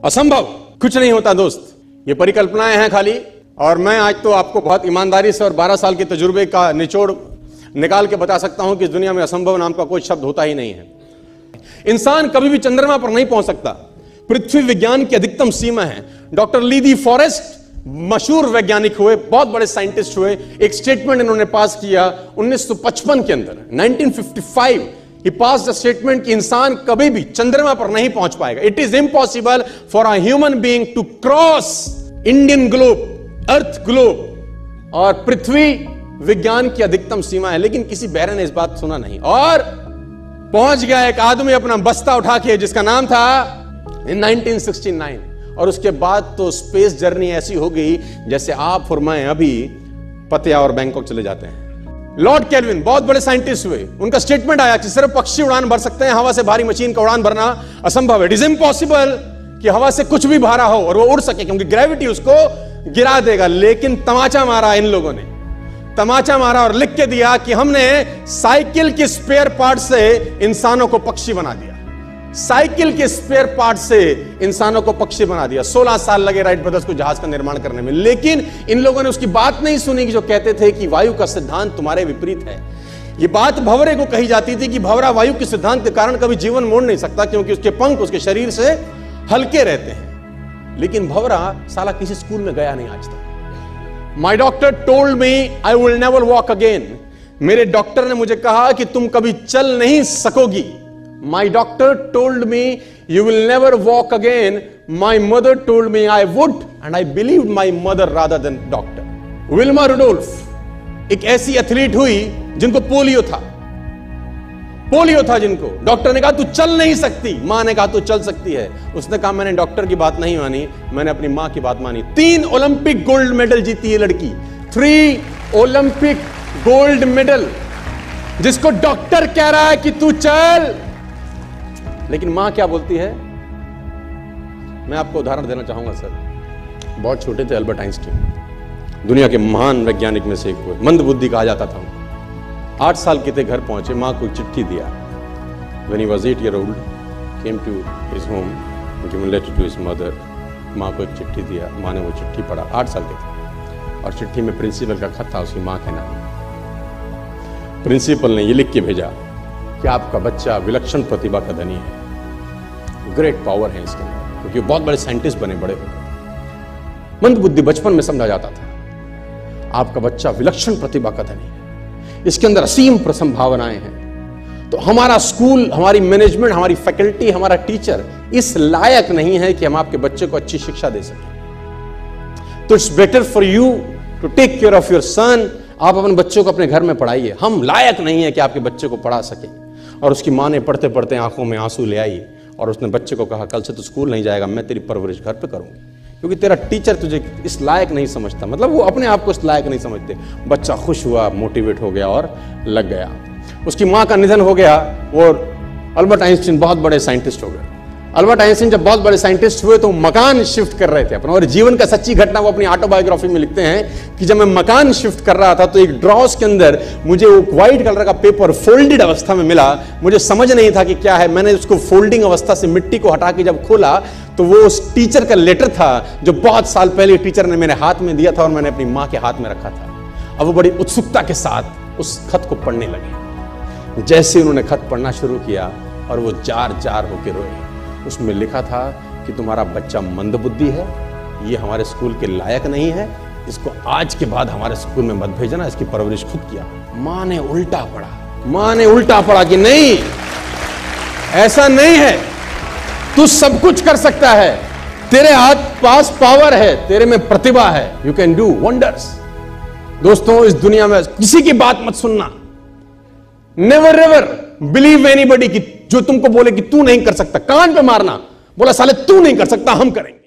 असंभव कुछ नहीं होता दोस्त, ये परिकल्पनाएं हैं खाली। और मैं आज तो आपको बहुत ईमानदारी से और 12 साल के तजुर्बे का निचोड़ निकाल के बता सकता हूं कि इस दुनिया में असंभव नाम का कोई शब्द होता ही नहीं है। इंसान कभी भी चंद्रमा पर नहीं पहुंच सकता, पृथ्वी विज्ञान की अधिकतम सीमा है। डॉक्टर ली दी फॉरेस्ट मशहूर वैज्ञानिक हुए, बहुत बड़े साइंटिस्ट हुए, एक स्टेटमेंट इन्होंने पास किया 1955 के अंदर, 1955 ही पास द स्टेटमेंट कि इंसान कभी भी चंद्रमा पर नहीं पहुंच पाएगा। It is impossible for a human being to cross Indian globe, earth globe, और पृथ्वी विज्ञान की अधिकतम सीमा है। लेकिन किसी बहरे ने इस बात सुना नहीं और पहुंच गया एक आदमी अपना बस्ता उठा के, जिसका नाम था इन 1969। और उसके बाद तो स्पेस जर्नी ऐसी हो गई जैसे आप और मैं अभी पतिया और बैंकॉक चले जाते हैं। लॉर्ड केल्विन बहुत बड़े साइंटिस्ट हुए, उनका स्टेटमेंट आया कि सिर्फ पक्षी उड़ान भर सकते हैं, हवा से भारी मशीन का उड़ान भरना असंभव है। इट इज इम्पॉसिबल कि हवा से कुछ भी भारा हो और वो उड़ सके, क्योंकि ग्रेविटी उसको गिरा देगा। लेकिन तमाचा मारा इन लोगों ने, तमाचा मारा और लिख के दिया कि हमने साइकिल के स्पेयर पार्ट से इंसानों को पक्षी बना दिया, साइकिल के स्पेयर पार्ट से इंसानों को पक्षी बना दिया। 16 साल लगे राइट ब्रदर्स को जहाज का निर्माण करने में। लेकिन इन लोगों ने उसकी बात नहीं सुनी कि जो कहते थे कि वायु का सिद्धांत तुम्हारे विपरीत है। यह बात भंवरे को कही जाती थी कि भंवरा वायु के सिद्धांत के कारण कभी जीवन मोड़ नहीं सकता, क्योंकि उसके पंख उसके शरीर से हल्के रहते हैं। लेकिन भंवरा साला किसी स्कूल में गया नहीं आज तक। My doctor told me I will never walk again. मेरे डॉक्टर ने मुझे कहा कि तुम कभी चल नहीं सकोगी। My doctor told me you will never walk again. My mother told me I would, and I believed my mother rather than doctor. Wilma Rudolph एक ऐसी एथलीट हुई जिनको पोलियो था, जिनको डॉक्टर ने कहा तू चल नहीं सकती, मां ने कहा तू चल सकती है। उसने कहा मैंने डॉक्टर की बात नहीं मानी, मैंने अपनी मां की बात मानी। 3 ओलंपिक गोल्ड मेडल जीती है लड़की, 3 ओलंपिक गोल्ड मेडल, जिसको डॉक्टर कह रहा है कि तू चल। लेकिन मां क्या बोलती है? मैं आपको उदाहरण देना चाहूंगा सर। बहुत छोटे थे अल्बर्ट आइंस्टीन, दुनिया के महान वैज्ञानिक में से एक हुए, मंद बुद्धि कहा जाता था। 8 साल के थे, घर पहुंचे, मां को चिट्ठी दिया। When he was 8 years old, came to his home, given letter to his mother. मां को एक चिट्ठी दिया, मां ने वो चिट्ठी पढ़ा। 8 साल के थे और चिट्ठी में प्रिंसिपल का खत था, उसकी मां के नाम। प्रिंसिपल ने ये लिख के भेजा कि आपका बच्चा विलक्षण प्रतिभा का धनी है, ग्रेट पावर है इसके अंदर, क्योंकि बहुत बड़े साइंटिस्ट बने, बड़े हो गए। मंद बुद्धि बचपन में समझा जाता था। आपका बच्चा विलक्षण प्रतिभा का धनी है, इसके अंदर असीम संभावनाएं हैं। तो हमारा स्कूल, हमारी मैनेजमेंट, हमारी फैकल्टी, हमारा टीचर इस लायक नहीं है कि हम आपके बच्चे को अच्छी शिक्षा दे सकें। तो it's better for you to take care of your son. आप अपने बच्चों को अपने घर में पढ़ाइए, हम लायक नहीं है कि आपके बच्चे को पढ़ा सके। और उसकी मां ने पढ़ते पढ़ते आंखों में आंसू ले आई और उसने बच्चे को कहा कल से तो स्कूल नहीं जाएगा, मैं तेरी परवरिश घर पे करूंगी, क्योंकि तेरा टीचर तुझे इस लायक नहीं समझता। मतलब वो अपने आप को इस लायक नहीं समझते। बच्चा खुश हुआ, मोटिवेट हो गया और लग गया। उसकी मां का निधन हो गया। वो अल्बर्ट आइंस्टीन बहुत बड़े साइंटिस्ट हो गए। अल्बर्ट आइंस्टीन जब बहुत बड़े साइंटिस्ट हुए तो मकान शिफ्ट कर रहे थे अपना, और जीवन का सच्ची घटना वो अपनी ऑटोबायोग्राफी में लिखते हैं कि जब मैं मकान शिफ्ट कर रहा था तो एक ड्रॉस के अंदर मुझे वो व्हाइट कलर का पेपर फोल्डेड अवस्था में मिला। मुझे समझ नहीं था कि क्या है। मैंने उसको फोल्डिंग अवस्था से मिट्टी को हटा के जब खोला तो वो उस टीचर का लेटर था जो बहुत साल पहले टीचर ने मेरे हाथ में दिया था और मैंने अपनी मां के हाथ में रखा था। अब वो बड़ी उत्सुकता के साथ उस खत को पढ़ने लगे। जैसे उन्होंने खत पढ़ना शुरू किया और वो जार जार होके रोए। उसमें लिखा था कि तुम्हारा बच्चा मंदबुद्धि है, ये हमारे स्कूल के लायक नहीं है, इसको आज के बाद हमारे स्कूल में मत भेजना, इसकी परवरिश खुद किया। मां ने उल्टा पढ़ा, मां ने उल्टा पढ़ा कि नहीं, ऐसा नहीं है, तू सब कुछ कर सकता है, तेरे हाथ पास पावर है, तेरे में प्रतिभा है, यू कैन डू वंडर्स। दोस्तों, इस दुनिया में किसी की बात मत सुनना। नेवर एवर बिलीव एनीबॉडी कि जो तुमको बोले कि तू नहीं कर सकता, कान पे मारना, बोला साले तू नहीं कर सकता, हम करेंगे।